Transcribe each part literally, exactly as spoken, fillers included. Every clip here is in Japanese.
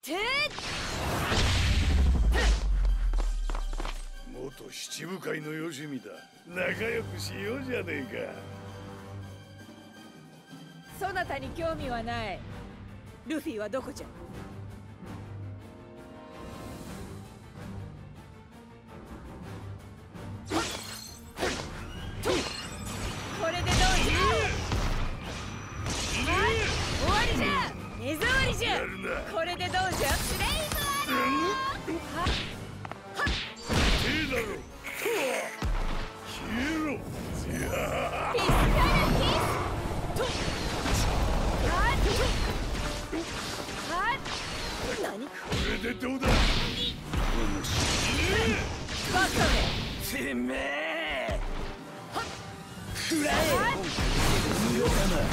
て元七部会のよしみだ。仲良くしようじゃねえか。そなたに興味はない。ルフィはどこじゃ。これでどうじゃ。終わりじゃ。目障りじゃ。これでどうじゃ。スレイブアロー。はっはっ。 いいだろ。消えろ。 ピスタルキス。と。はっ。はっ。何これでどうだ。 バカめ。 てめえ。 はっ。くらえ。 強だな。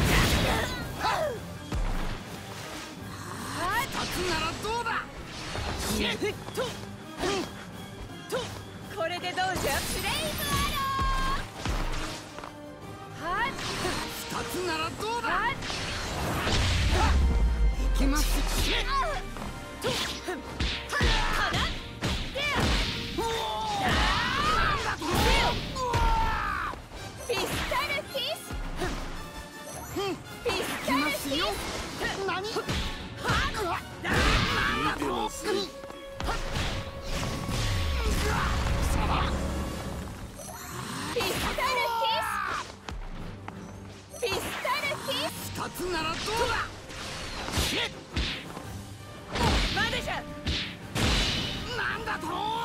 立つならどうだ。ととこれでどうじゃ。フレイムアロー。はっ。 立つならどうだ。 はっ。 いきます。 とかな。でや。 なんだと。 ピスタルキス。ピスタルキス。 何。 見てますよ。 ピスタルキス。ピスタルキス。 二つならどうだ。 までじゃ。 なんだと。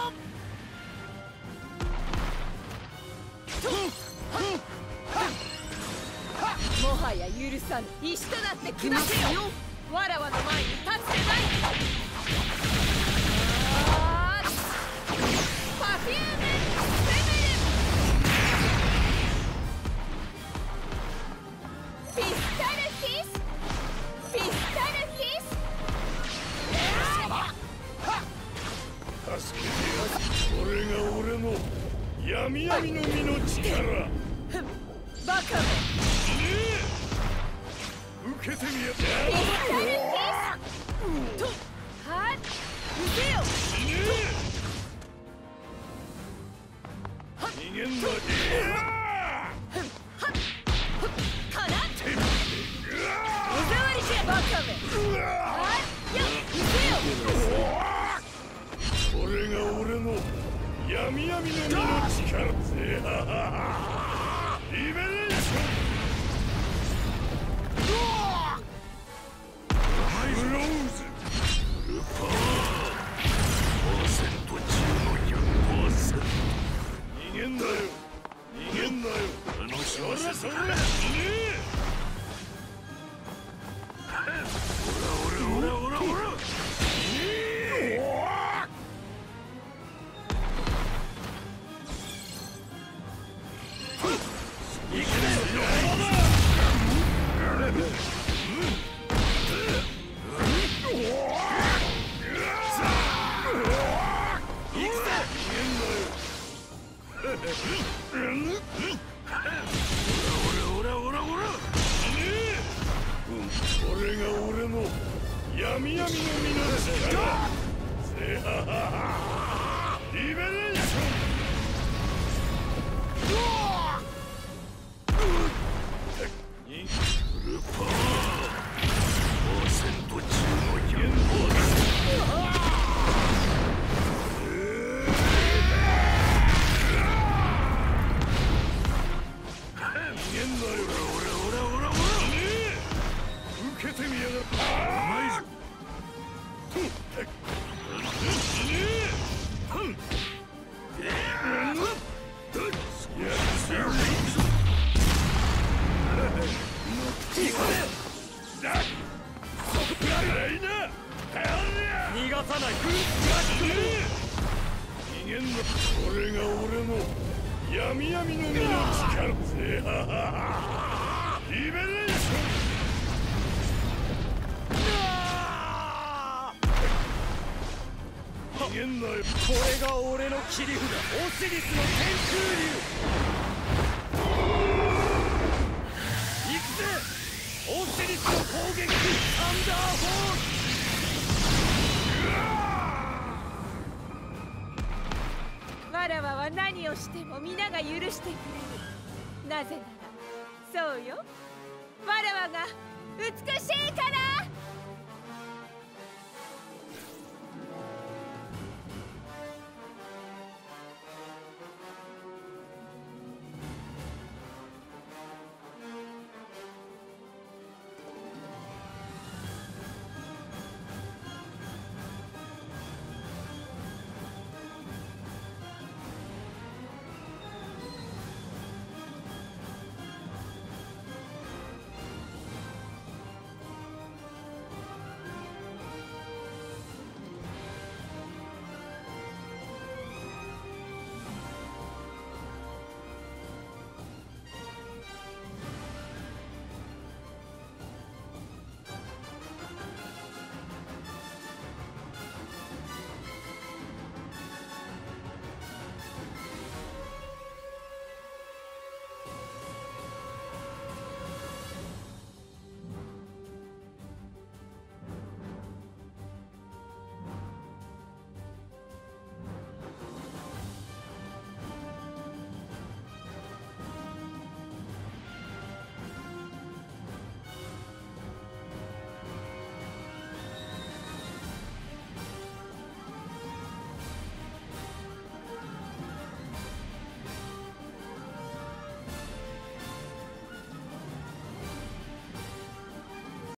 もはや許さぬ。石となって下せよ。わらわの前に立つでない。パフュームセブル。ピスタルキス。ピスタルキス。 助けてよ。これが俺の闇闇の実の力。 バカめ。 受けてみや。 ピスタルキス。とはっ。受けよ。 逃げんな。 かな。おざわりじゃ。バカめ。はっ。よっ。受けよ。 これが俺の闇闇の実の力。リベレーション。ブローズ。ルパー。パーセントじゅうのひゃくパーセント。逃げんなよ。逃げんなよ。楽しませそれ。ねえ。ほらほらほらほらほら。ねえ。これが俺の闇闇の実の力。リベレーション。ルパー。パーセントじゅうのひゃくパーセント。逃げんなよ。ほらほらほらほら。受けてみやがった。うまいぞ。 逃がさない。 逃げんな。これが俺の闇闇の実の力。リベレーション。逃げんなよ。 これが俺の切り札。オシリスの天空竜。行くぜ。オシリスの攻撃。サンダーフォース。 としても皆が許してくれる。なぜならそうよ、わらわが美しいから。